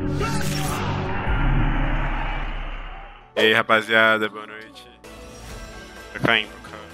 E aí, rapaziada, boa noite. Tá caindo, cara.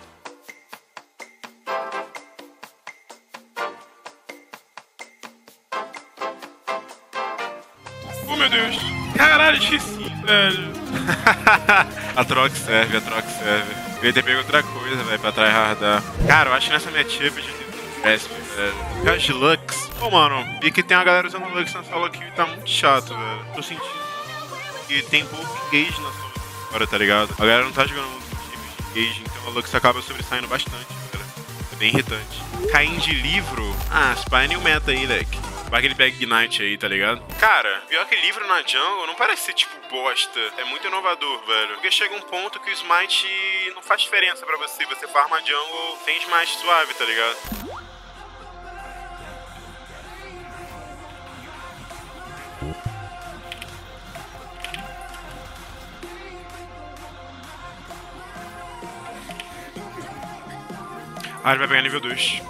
Oh, meu Deus. Caralho, difícil, velho. A Trox serve, a Trox serve. Eu ia ter pego outra coisa, velho, pra tryhardar. Cara, eu acho que nessa matchup de Vesp, velho. Cara de Lux. Pô, mano, vi que tem uma galera usando Lux na solo aqui e tá muito chato, velho. Tô sentindo que tem pouco engage na solo agora, tá ligado? A galera não tá jogando muito time de engage, então a Lux acaba sobressaindo bastante, velho. É bem irritante. Caim de livro? Ah, Spy é new meta aí, leque. Vai que ele pega Ignite aí, tá ligado? Cara, pior que livro na jungle não parece ser tipo bosta. É muito inovador, velho. Porque chega um ponto que o smite não faz diferença pra você. Você farma a jungle sem smite suave, tá ligado? Ah, ele vai pegar nível 2.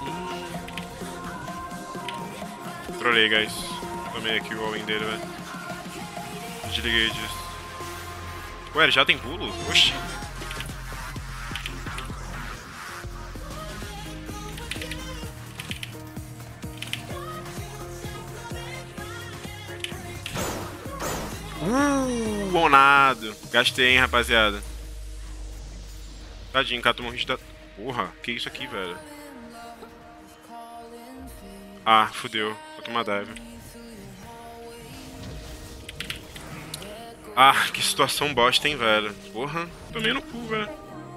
Trolei, guys. Tomei aqui o all-in dele, velho. Desliguei disso. Ué, ele já tem pulo? Oxi. Bonado. Gastei, hein, rapaziada. Tadinho, cara, tomou um hit da... Porra, que isso aqui, velho? Ah, fudeu. Vou tomar dive. Ah, que situação bosta, hein, velho. Porra, tomei no cu, velho.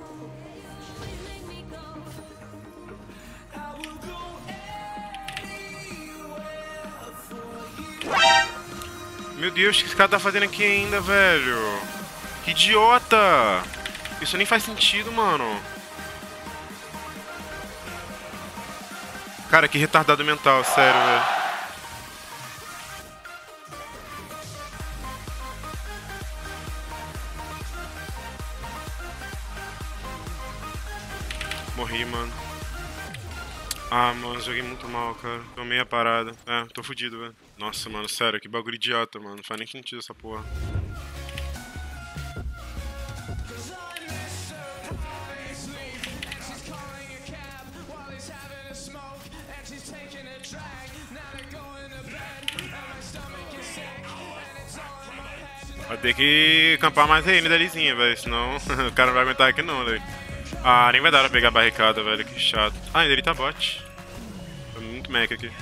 Meu Deus, o que esse cara tá fazendo aqui ainda, velho? Que idiota! Isso nem faz sentido, mano. Cara, que retardado mental, sério, velho. Morri, mano. Ah, mano, joguei muito mal, cara. Tomei a parada. É, tô fudido, velho. Nossa, mano, sério, que bagulho idiota, mano. Não faz nem sentido essa porra. Vai ter que acampar mais aí, dalizinha, velho. Senão o cara não vai aguentar aqui não, velho. Ah, nem vai dar pra pegar a barricada, velho. Que chato. Ah, ainda ele tá bot. Tô muito meca aqui.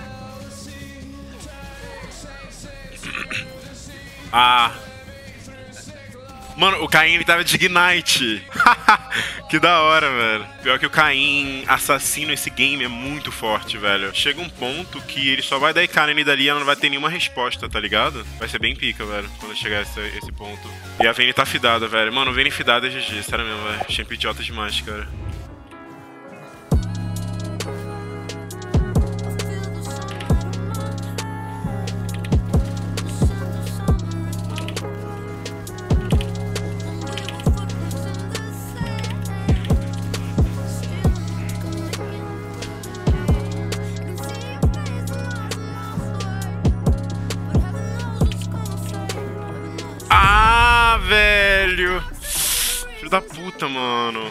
Ah. Mano, o Caim ele tava de Ignite. Que da hora, velho. Pior que o Caim assassino esse game é muito forte, velho. Chega um ponto que ele só vai dar IK nele dali e ela não vai ter nenhuma resposta, tá ligado? Vai ser bem pica, velho, quando chegar esse ponto. E a Vayne tá fidada, velho. Mano, Vayne fidada é GG, sério mesmo, velho. Champ idiota demais, cara. Velho! Filho da puta, mano.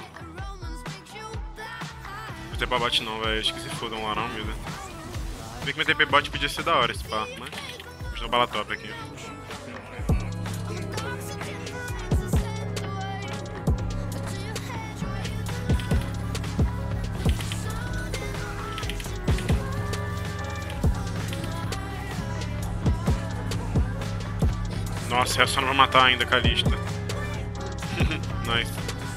Não tem pra bot não, velho. Acho que se fodam lá não, meu Deus. Vê que meu TP bot podia ser da hora esse pá, mas... Vou dar bala top aqui. Nossa, essa não vai matar ainda, Kalista. Nice.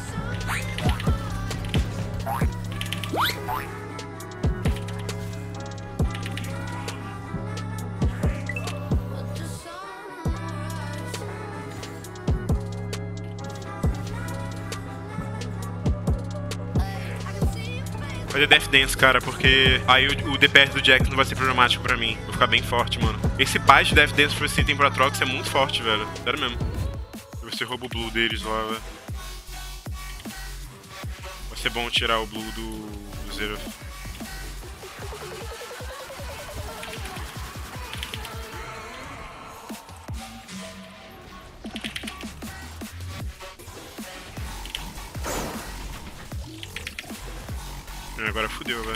Fazer Death Dance, cara, porque aí o DPS do Jax não vai ser problemático pra mim. Vou ficar bem forte, mano. Esse pai de Death Dance que você tem pra Trox é muito forte, velho. Sério mesmo. Você rouba o blue deles lá, velho. Vai ser bom tirar o blue do Zero. Agora fudeu, velho.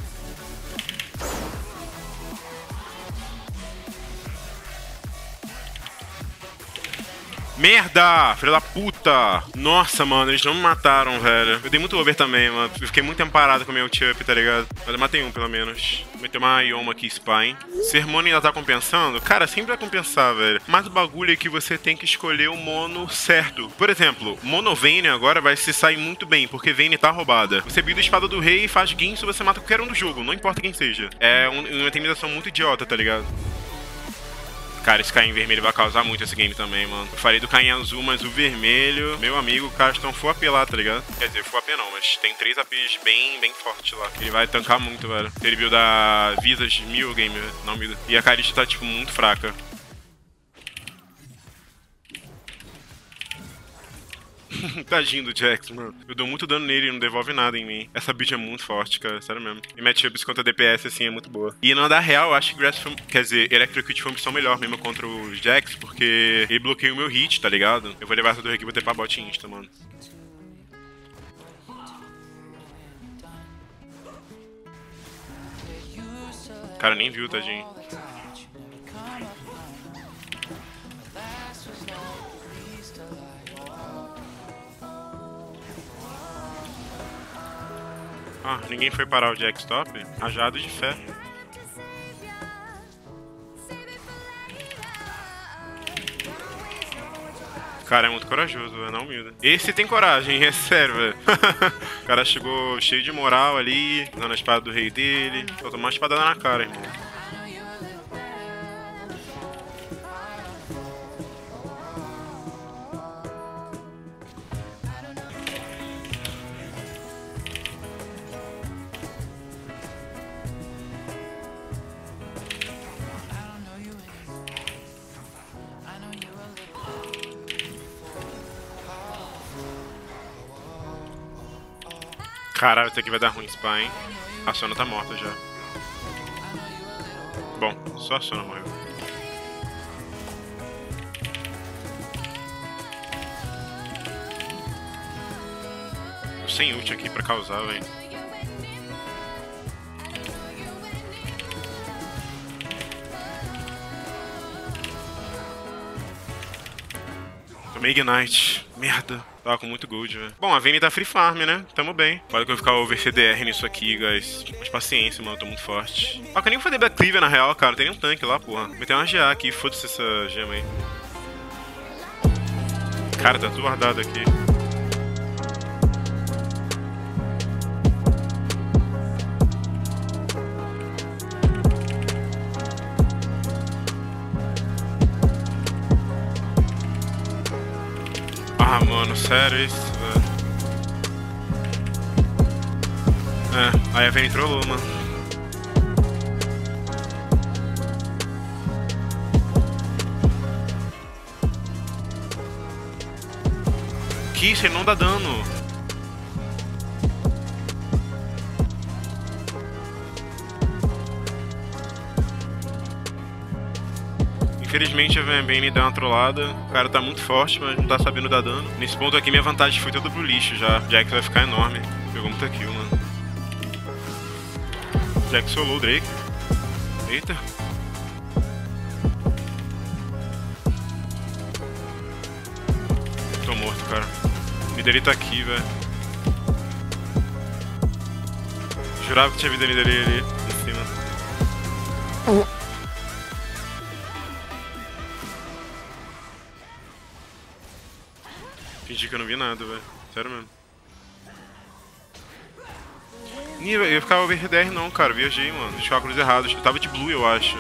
Merda! Filha da puta! Nossa, mano, eles não me mataram, velho. Eu dei muito over também, mano. Eu fiquei muito tempo parado com o meu ult-up, tá ligado? Mas eu matei um, pelo menos. Meteu uma Ioma aqui, Spine. Sermone ainda tá compensando? Cara, sempre vai compensar, velho. Mas o bagulho é que você tem que escolher o mono certo. Por exemplo, mono Vayne agora vai se sair muito bem, porque Vayne tá roubada. Você builda a espada do rei e faz Guinsoo, você mata qualquer um do jogo, não importa quem seja. É uma intimidação muito idiota, tá ligado? Cara, esse Caim vermelho vai causar muito esse game também, mano. Eu falei do Caim azul, mas o vermelho... Meu amigo, o Caston full AP lá, tá ligado? Quer dizer, full AP não, mas tem 3 APs bem fortes lá. Ele vai tancar muito, velho. Ele builda Visas 1000 game, não builda. E a Karist tá, tipo, muito fraca. Tadinho do Jax, mano. Eu dou muito dano nele e não devolve nada em mim. Essa build é muito forte, cara. Sério mesmo. E matchups contra DPS, assim, é muito boa. E na da real, eu acho que Grass, quer dizer, Electrocute foi uma opção melhor mesmo contra os Jax, porque ele bloqueia o meu hit, tá ligado? Eu vou levar essa torre aqui e vou ter pra bot insta, mano. O cara nem viu, tadinho. Ah, ninguém foi parar o Jax top? Rajado de fé. O cara é muito corajoso, velho, não humilde. Esse tem coragem, é sério, velho. O cara chegou cheio de moral ali, dando a espada do rei dele. Vou tomar uma espadada na cara, irmão. Caralho, isso aqui vai dar ruim, Spa, hein? A Sona tá morta já. Bom, só a Sona morreu. Tô sem ult aqui pra causar, velho. Tomei Ignite. Merda. Tava com muito gold, velho. Bom, a Vayne tá free farm, né? Tamo bem. Pode que eu ficar over CDR nisso aqui, guys. Mas paciência, mano. Eu tô muito forte. Ah, que eu nem vou fazer Black Cleaver na real, cara. Tem nem um tanque lá, porra. Vou meter uma GA aqui. Foda-se essa gema aí. Cara, tá tudo guardado aqui. Ah, mano, sério isso, velho. Aí a Vayne trollou, mano. Que isso, ele não dá dano. Infelizmente a Vayne deu uma trollada. O cara tá muito forte, mas não tá sabendo dar dano. Nesse ponto aqui minha vantagem foi toda pro lixo já. Jax vai ficar enorme. Pegou muita kill, mano. Jax solou o Drake. Eita. Tô morto, cara. O líder tá aqui, velho. Jurava que tinha vida líder ali em cima. Fingi que eu não vi nada, velho. Sério mesmo. Eu ia ficar over DR não, cara. Viajei, mano. Fiz cálculos errados. Eu tava de blue, eu acho.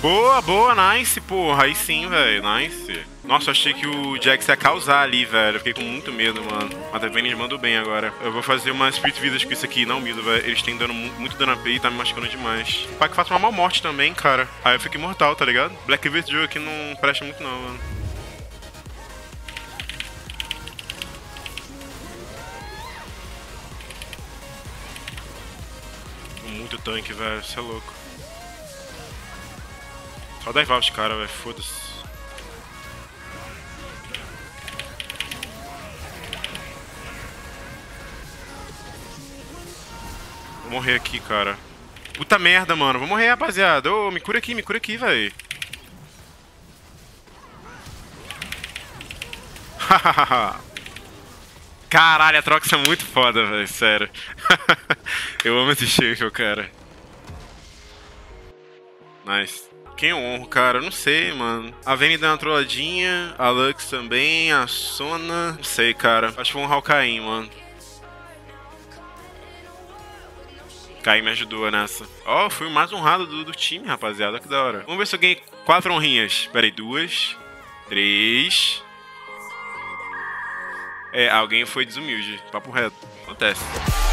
Boa, boa, nice, porra. Aí sim, velho, nice. Nossa, eu achei que o Jax ia causar ali, velho. Eu fiquei com muito medo, mano. Mas a Vayne mandou bem agora. Eu vou fazer umas Spirit Vidas com isso aqui. Não, medo, velho. Eles têm dando muito dano AP e tá me machucando demais. Pai que faça uma mal morte também, cara. Aí eu fico imortal, tá ligado? Black Veil jogo aqui não presta muito não, mano. Muito tanque, velho. Você é louco. Só daivar os caras, velho. Foda-se. Vou morrer aqui, cara. Puta merda, mano. Vou morrer, rapaziada. Ô, me cura aqui, velho. Caralho, a Trox é muito foda, velho. Sério. Eu amo esse Shuffle, cara. Nice. Quem eu honro, cara? Eu não sei, mano. A Vayne deu uma trolladinha, a Lux também, a Sona. Não sei, cara. Acho que vou honrar o Caim, mano. Caim me ajudou nessa. Ó, fui o mais honrado do time, rapaziada. Que da hora. Vamos ver se eu ganhei 4 honrinhas. Pera aí, 2, 3. É, alguém foi desumilde. Papo reto. Acontece.